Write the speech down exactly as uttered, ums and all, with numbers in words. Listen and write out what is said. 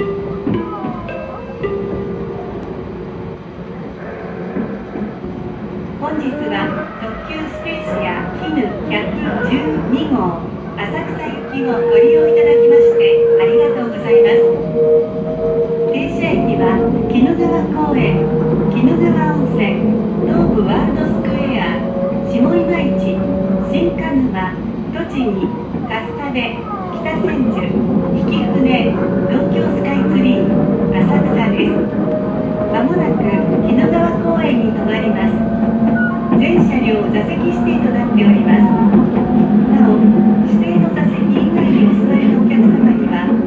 本日は特急スペーシアきぬひゃくじゅうにごう浅草行きをご利用いただきましてありがとうございます。停車駅は鬼怒川公園、鬼怒川温泉、東武ワールドスクエア、下今市、新鹿沼、栃木、春日部、北千住、曳舟、東京スカイツリー、浅草です。まもなく鬼怒川公園に停まります。全車両座席指定となっております。なお、指定の座席以外にお座りのお客様には